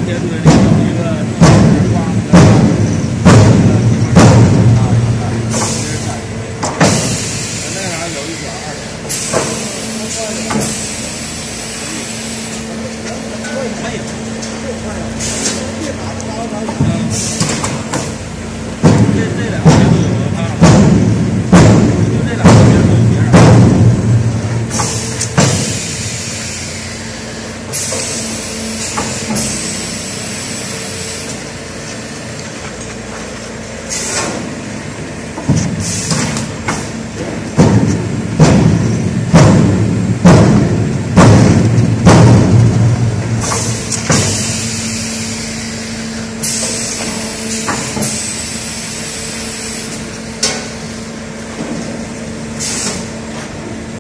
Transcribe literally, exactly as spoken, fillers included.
铁队里有一个就是光的，呃，地方大一看，这是三十米，那啥有一点二十。没有，这这两个节都有合拍了，就这两个节都有别人。